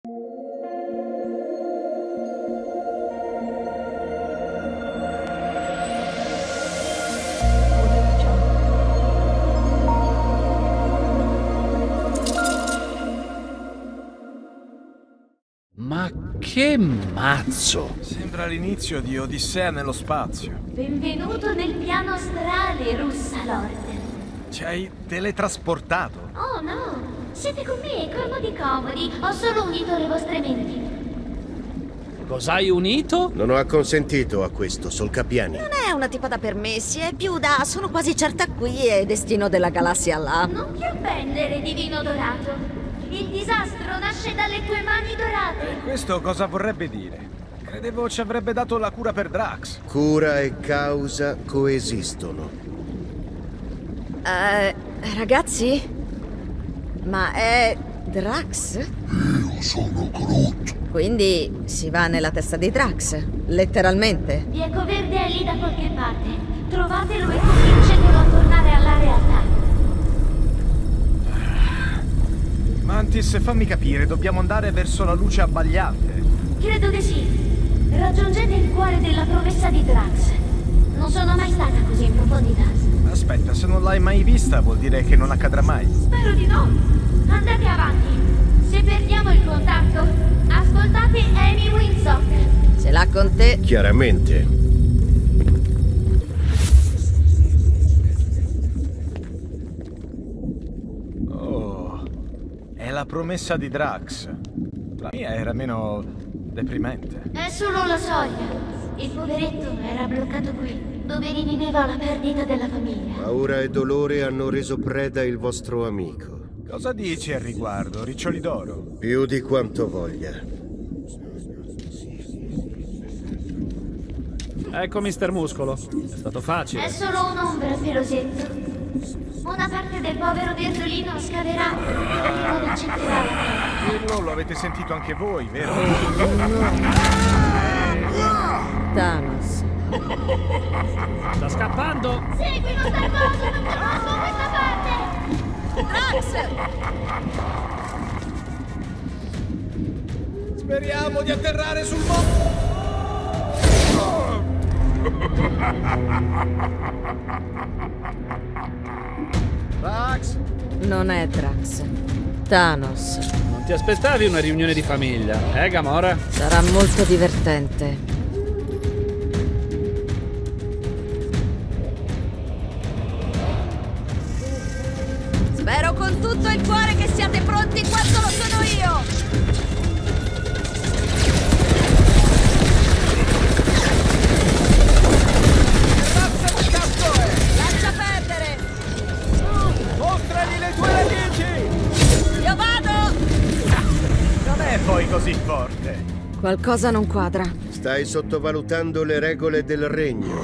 Ma che mazzo! Sembra l'inizio di Odissea nello spazio. Benvenuto nel piano astrale, Russa Lord. Ci hai teletrasportato? Oh no, siete con me, comodi comodi. Ho solo unito le vostre menti. Cos'hai unito? Non ho acconsentito a questo, Solcapiani. Non è una tipa da permessi, è più da sono quasi certa qui e destino della galassia là. Non ti offendere, divino dorato. Il disastro nasce dalle tue mani dorate. Questo cosa vorrebbe dire? Credevo ci avrebbe dato la cura per Drax. Cura e causa coesistono. Ragazzi? Ma è Drax? Io sono Groot. Quindi si va nella testa di Drax, letteralmente. Vieco Verde è lì da qualche parte. Trovatelo e convincetelo a tornare alla realtà. Mantis, fammi capire, dobbiamo andare verso la luce abbagliante. Credo di sì. Raggiungete il cuore della promessa di Drax. Non sono mai stata così in profondità. Aspetta, se non l'hai mai vista vuol dire che non accadrà mai. Spero di no. Andate avanti. Se perdiamo il contatto, ascoltate Amy Windsor. Ce l'ha con te? Chiaramente. Oh, è la promessa di Drax. La mia era meno deprimente. È solo la soglia. Il poveretto era bloccato qui, dove riviveva la perdita della famiglia. Paura e dolore hanno reso preda il vostro amico. Cosa dici al riguardo, Riccioli d'Oro? Più di quanto voglia. Ecco Mister Muscolo. È stato facile. È solo un'ombra, pelosetto. Una parte del povero Verdolino scaverà e poi accetterà la terra. Quello lo avete sentito anche voi, vero? Thanos. Sta scappando! Seguilo, Starboso, non conosco questa parte! Drax! Speriamo di atterrare sul mondo! Drax! Non è Drax. Thanos. Non ti aspettavi una riunione di famiglia, Gamora? Sarà molto divertente. Spero con tutto il cuore che siate pronti quanto lo sono io! Razza di cazzo è? Lascia perdere! Mostragli le tue radici! Io vado! Non è poi così forte. Qualcosa non quadra. Stai sottovalutando le regole del regno.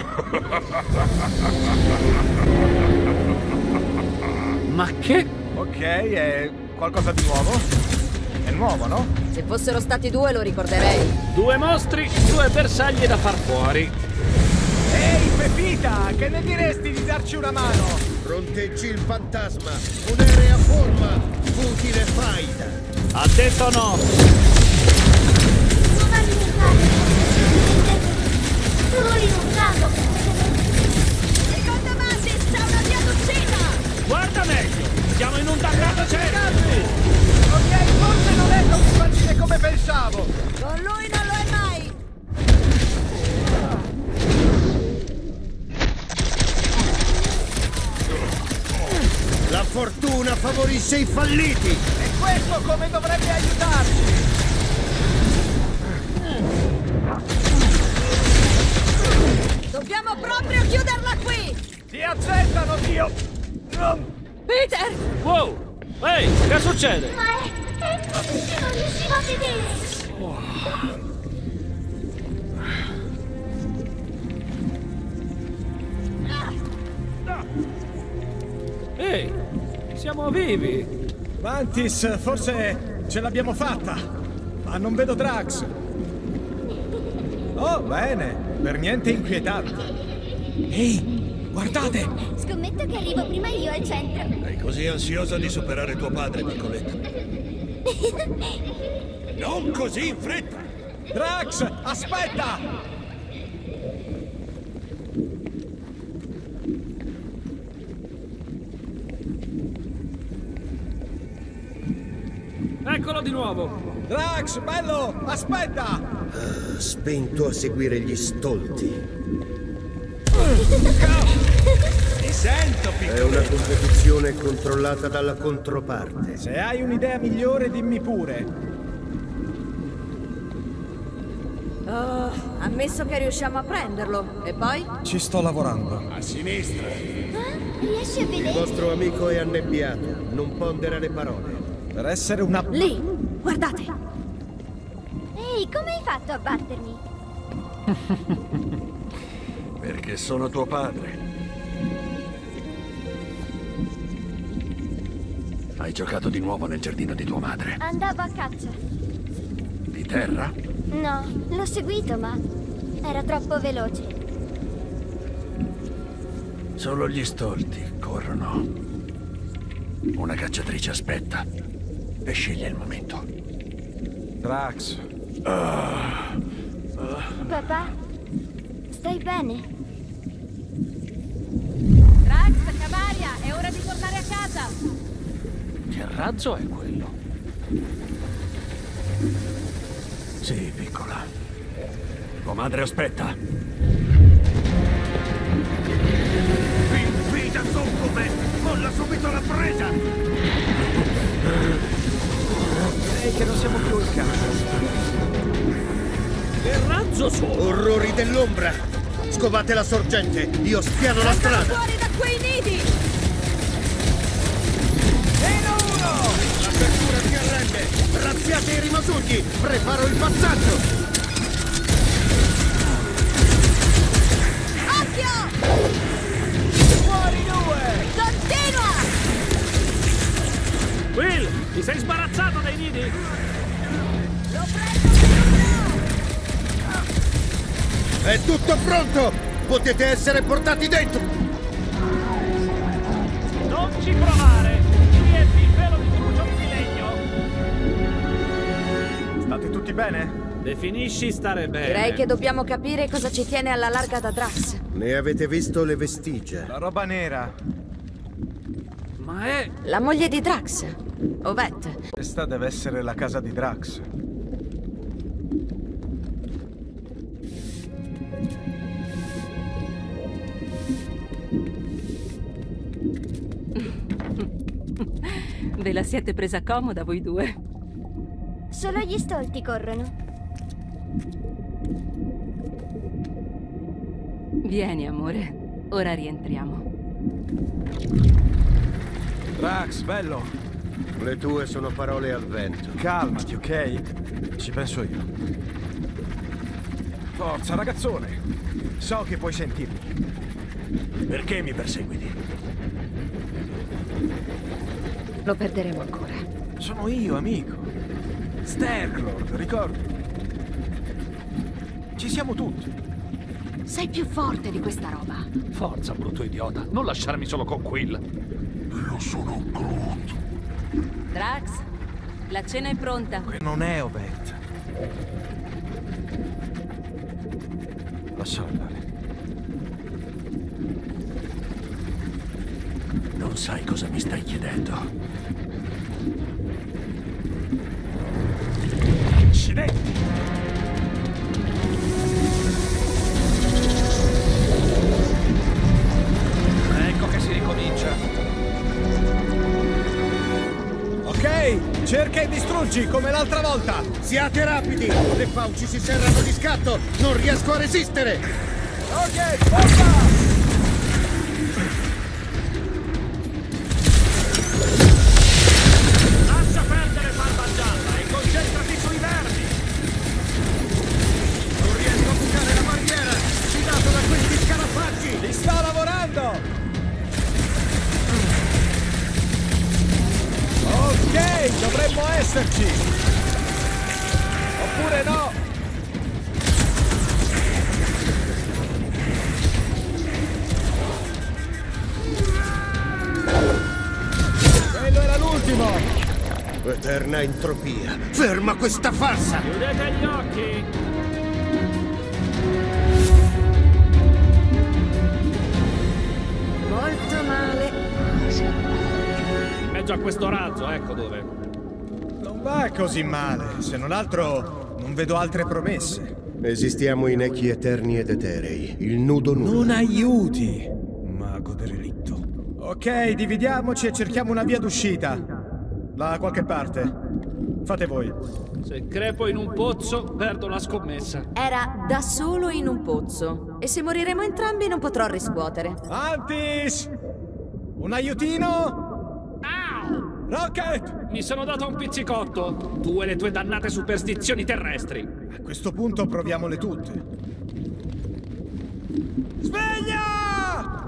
Ma che? Ok, è qualcosa di nuovo? È nuovo, no? Se fossero stati due lo ricorderei. 2 mostri, 2 bersagli da far fuori. Ehi, Pepita, che ne diresti di darci una mano? Fronteggi il fantasma. Un'aerea forma. Futile faida. Ha detto no! Non alimentare! Solo rinunciando! Secondo Mantis c'è una via d'uscita! Guarda meglio! Siamo in un grattacielo! Ok, forse non è così facile come pensavo. Con lui non lo è mai! La fortuna favorisce i falliti. E questo come dovrebbe aiutarci? Dobbiamo proprio chiuderla qui! Ti accettano, Dio! Peter! Wow! Ehi, che succede? Ma è che non riuscivo a vedere! Ehi, siamo vivi! Mantis, forse ce l'abbiamo fatta. Ma non vedo Drax. Oh, bene. Per niente inquietante. Ehi, guardate! Scommetto che arrivo prima io al centro. Sei così ansiosa di superare tuo padre, piccoletta. Non così in fretta! Drax, aspetta! Eccolo di nuovo! Drax, bello, aspetta! Spento a seguire gli stolti. Ti sento, È piccolo! una competizione controllata dalla controparte. Se hai un'idea migliore, dimmi pure. Ammesso che riusciamo a prenderlo. E poi? Ci sto lavorando. A sinistra! Riesci a Il vedere? vostro amico è annebbiato. Non pondera le parole. Per essere una... Lì! Guardate! Ehi, come hai fatto a battermi? Perché sono tuo padre. Hai giocato di nuovo nel giardino di tua madre. Andavo a caccia. Di terra? No, l'ho seguito, ma era troppo veloce. Solo gli stolti corrono. Una cacciatrice aspetta e sceglie il momento. Drax, Papà, stai bene? Drax, Cavaria, è ora di tornare a casa! Che razzo è quello? Sì, piccola. Tua madre aspetta. Infida succube! Molla subito la presa! ehi che non siamo più in casa. Che razzo sono? Orrori dell'ombra! Scovate la sorgente! Io spiano la strada! Fuori da quei nidi! L'apertura si arrende! Razziate i rimasugli! Preparo il passaggio! Occhio! Fuori due! Continua! Will, ti sei sbarazzato dai nidi? Lo prendo! È tutto pronto! Potete essere portati dentro! Non ci provare! Qui è il velo di brucio di legno! State tutti bene? Definisci stare bene. Direi che dobbiamo capire cosa ci tiene alla larga da Drax. Ne avete visto le vestigia? La roba nera. Ma è... La moglie di Drax, Ovette. Questa deve essere la casa di Drax. Ve la siete presa comoda voi due? Solo gli stolti corrono. Vieni, amore. Ora rientriamo. Drax, bello. Le tue sono parole al vento. Calmati, ok? Ci penso io. Forza, ragazzone. So che puoi sentirmi. Perché mi perseguiti? Lo perderemo ancora. Sono io, amico. Sterklord, ricordi? Ci siamo tutti. Sei più forte di questa roba. Forza, brutto idiota. Non lasciarmi solo con Quill. Io sono Groot. Drax, la cena è pronta. Non è Ovette. Lascia andare. Non sai cosa mi stai chiedendo. Accidenti! Ecco che si ricomincia. Ok, cerca e distruggi come l'altra volta! Siate rapidi! Le fauci si serrano di scatto! Non riesco a resistere! Ok, forza! Lascia perdere barba gialla e concentrati sui vermi. Non riesco a bucare la barriera! Fidato da questi scarafaggi! Ci sto lavorando! Ok, dovremmo esserci! Oppure no! Quello era l'ultimo! Eterni eterna entropia. Ferma questa farsa! Chiudete gli occhi! Molto male. In mezzo a questo razzo, ecco dove. Non va così male, se non altro non vedo altre promesse. Esistiamo in echi eterni ed eterei. Il nudo nulla. Non aiuti, mago derelitto. Ok, dividiamoci e cerchiamo una via d'uscita. Da qualche parte. Fate voi. Se crepo in un pozzo, perdo la scommessa. Era da solo in un pozzo. E se moriremo entrambi non potrò riscuotere. Antis! Un aiutino? Au! Rocket! Mi sono dato un pizzicotto. Tu e le tue dannate superstizioni terrestri. A questo punto proviamole tutte. Sveglia!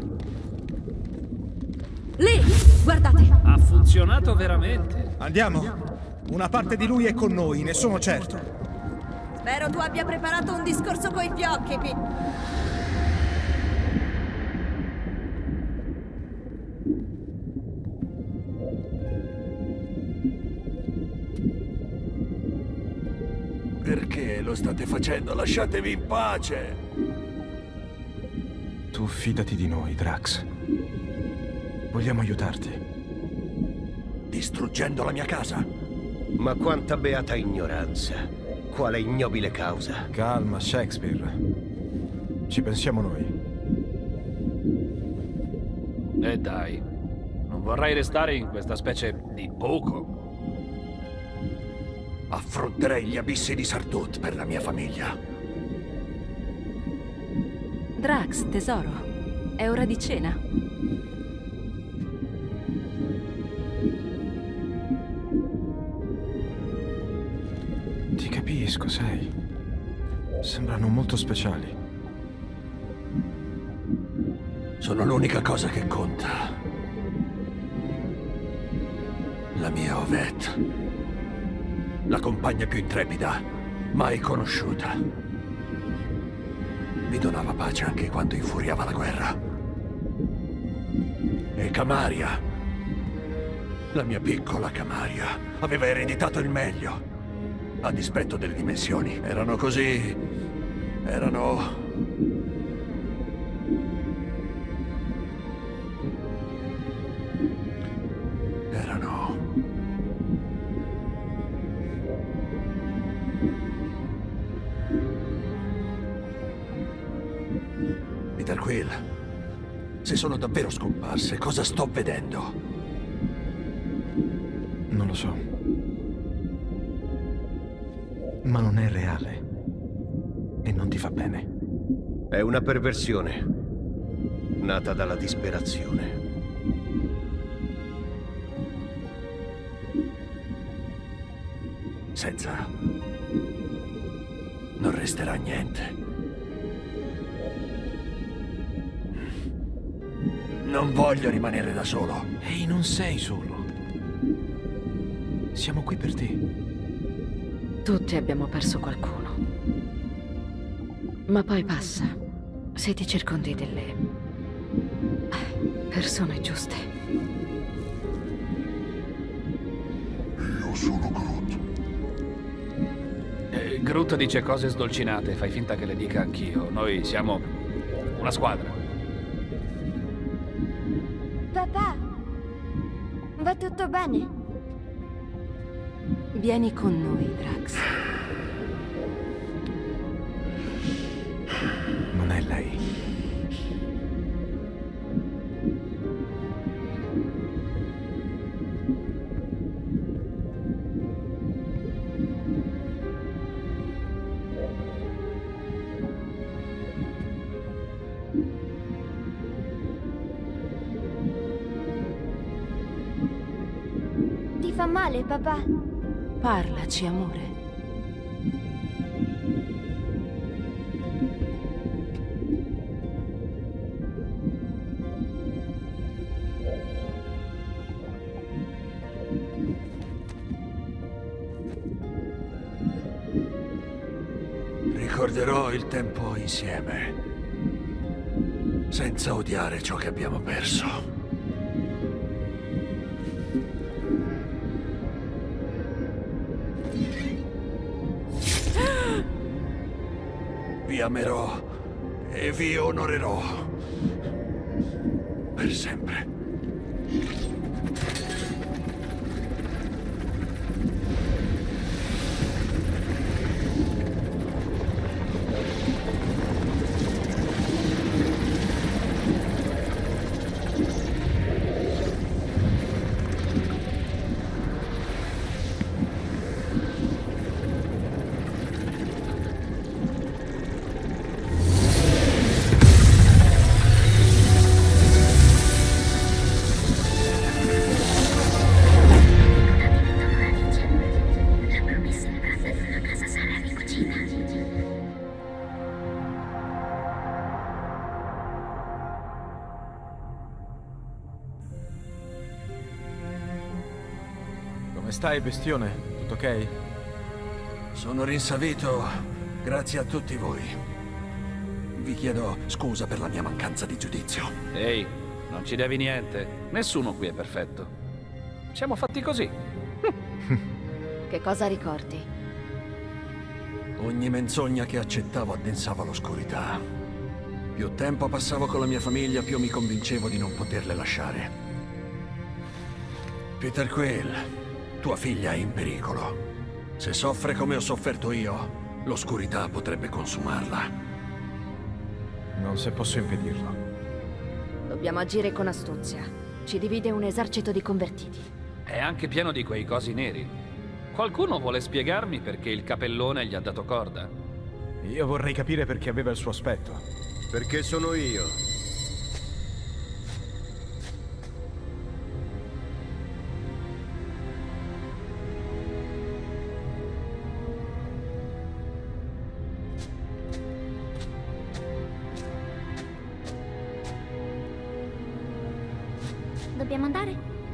Lì! Guardate! Ha funzionato veramente. Andiamo. Una parte di lui è con noi, ne sono certo. Spero tu abbia preparato un discorso coi fiocchi, Perché lo state facendo? Lasciatevi in pace! Tu fidati di noi, Drax. Vogliamo aiutarti. Distruggendo la mia casa? Ma quanta beata ignoranza. Quale ignobile causa. Calma, Shakespeare. Ci pensiamo noi. E dai, non vorrei restare in questa specie di buco. Affronterei gli abissi di Sardut per la mia famiglia. Drax, tesoro, è ora di cena. Ti capisco, sai. Sembrano molto speciali. Sono l'unica cosa che conta. La mia Ovette. La compagna più intrepida mai conosciuta. Mi donava pace anche quando infuriava la guerra. E Camaria, la mia piccola Camaria, aveva ereditato il meglio. A dispetto delle dimensioni. Erano così... erano... Peter Quill, se sono davvero scomparse, cosa sto vedendo? Non lo so. Ma non è reale. E non ti fa bene. È una perversione. Nata dalla disperazione. Senza... non resterà niente. Non voglio rimanere da solo. Ehi, non sei solo. Siamo qui per te. Tutti abbiamo perso qualcuno. Ma poi passa, se ti circondi delle persone giuste. Io sono Groot. Groot dice cose sdolcinate, fai finta che le dica anch'io. Noi siamo una squadra. Papà, va tutto bene? Vieni con noi, Drax. Non è lei. Ti fa male, papà? Parlaci, amore. Ricorderò il tempo insieme, senza odiare ciò che abbiamo perso. Vi amerò e vi onorerò per sempre. Come stai, bestione? Tutto ok? Sono rinsavito grazie a tutti voi. Vi chiedo scusa per la mia mancanza di giudizio. Ehi, non ci devi niente. Nessuno qui è perfetto. Siamo fatti così. Che cosa ricordi? Ogni menzogna che accettavo addensava l'oscurità. Più tempo passavo con la mia famiglia, più mi convincevo di non poterle lasciare. Peter Quill, tua figlia è in pericolo. Se soffre come ho sofferto io, l'oscurità potrebbe consumarla. Non se posso impedirlo. Dobbiamo agire con astuzia. Ci divide un esercito di convertiti. È anche pieno di quei cosi neri. Qualcuno vuole spiegarmi perché il capellone gli ha dato corda? Io vorrei capire perché aveva il suo aspetto. Perché sono io. Dobbiamo andare?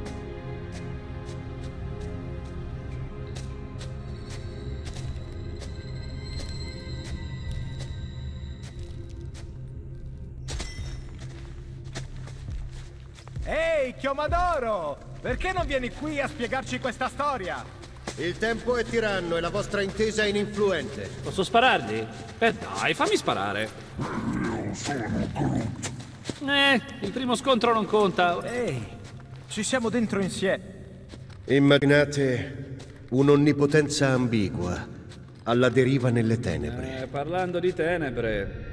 Ehi, Chiomadoro! Perché non vieni qui a spiegarci questa storia? Il tempo è tiranno e la vostra intesa è ininfluente. Posso sparargli? Dai, fammi sparare. Io sono Groot. Il primo scontro non conta. Ehi, ci siamo dentro insieme. Immaginate un'onnipotenza ambigua, alla deriva nelle tenebre. Parlando di tenebre.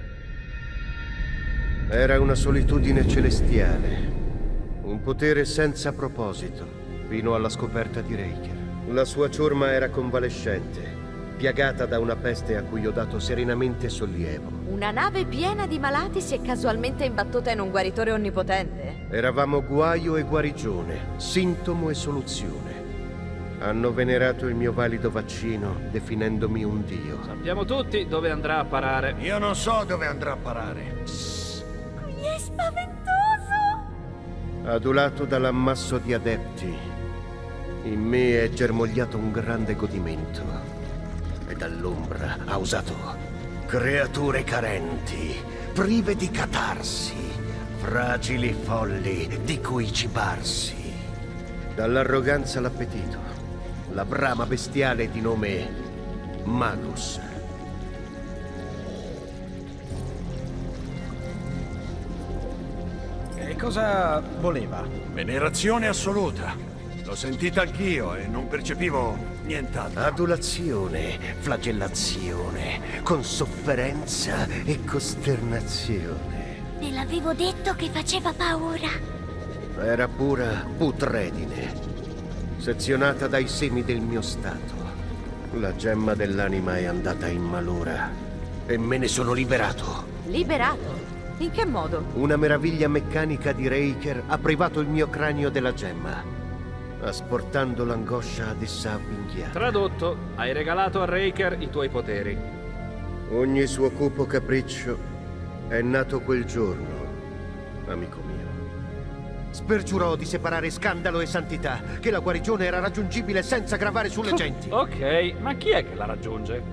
Era una solitudine celestiale, un potere senza proposito, fino alla scoperta di Raker. La sua ciurma era convalescente, piagata da una peste a cui ho dato serenamente sollievo. Una nave piena di malati si è casualmente imbattuta in un guaritore onnipotente? Eravamo guaio e guarigione, sintomo e soluzione. Hanno venerato il mio valido vaccino, definendomi un dio. Sappiamo tutti dove andrà a parare. Io non so dove andrà a parare. Qui è spaventoso! Adulato dall'ammasso di adepti, in me è germogliato un grande godimento. E dall'ombra ha usato creature carenti, prive di catarsi, fragili folli di cui cibarsi. Dall'arroganza all'appetito, la brama bestiale di nome Magus. E cosa voleva? Venerazione assoluta. L'ho sentita anch'io e non percepivo nient'altro. Adulazione, flagellazione, con sofferenza e costernazione. Te l'avevo detto che faceva paura. Era pura putredine, sezionata dai semi del mio stato. La gemma dell'anima è andata in malora e me ne sono liberato. Liberato? In che modo? Una meraviglia meccanica di Raker ha privato il mio cranio della gemma, asportando l'angoscia ad essa avvinghiata. Tradotto, hai regalato a Raker i tuoi poteri. Ogni suo cupo capriccio è nato quel giorno, amico mio. Spergiurò di separare scandalo e santità, che la guarigione era raggiungibile senza gravare sulle genti. Ok, ma chi è che la raggiunge?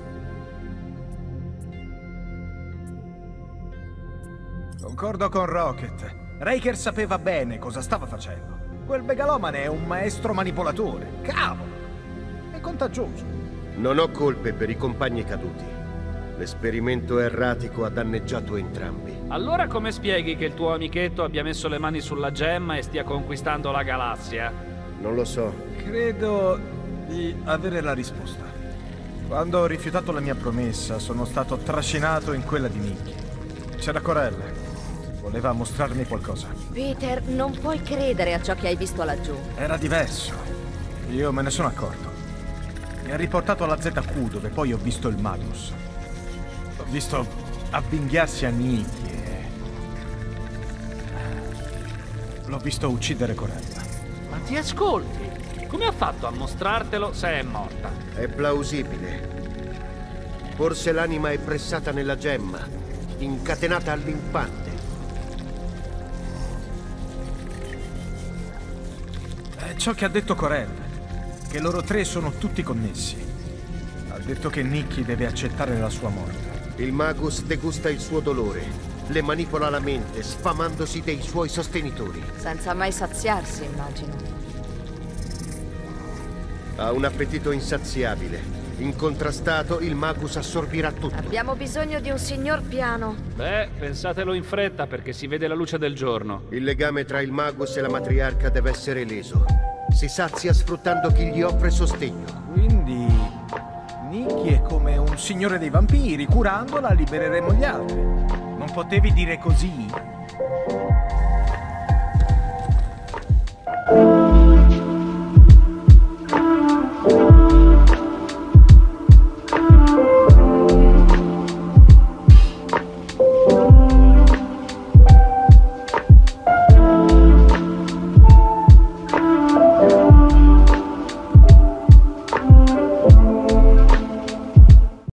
Concordo con Rocket. Raker sapeva bene cosa stava facendo. Quel megalomane è un maestro manipolatore. Cavolo! È contagioso. Non ho colpe per i compagni caduti. L'esperimento erratico ha danneggiato entrambi. Allora come spieghi che il tuo amichetto abbia messo le mani sulla gemma e stia conquistando la galassia? Non lo so. Credo di avere la risposta. Quando ho rifiutato la mia promessa, sono stato trascinato in quella di Nicky. C'era Corella. Voleva mostrarmi qualcosa. Peter, non puoi credere a ciò che hai visto laggiù. Era diverso. Io me ne sono accorto. Mi ha riportato alla ZQ, dove poi ho visto il Magnus. L'ho visto avvinghiarsi a Nicky e... l'ho visto uccidere Corella. Ma ti ascolti? Come ha fatto a mostrartelo se è morta? È plausibile. Forse l'anima è pressata nella gemma, incatenata all'impante. È ciò che ha detto Corella, che loro tre sono tutti connessi. Ha detto che Nicky deve accettare la sua morte. Il Magus degusta il suo dolore, le manipola la mente, sfamandosi dei suoi sostenitori. Senza mai saziarsi, immagino. Ha un appetito insaziabile. Incontrastato, il Magus assorbirà tutto. Abbiamo bisogno di un signor piano. Beh, pensatelo in fretta perché si vede la luce del giorno. Il legame tra il Magus e la matriarca deve essere leso. Si sazia sfruttando chi gli offre sostegno. Quindi... Nicky è come un signore dei vampiri. Curandola libereremo gli altri. Non potevi dire così?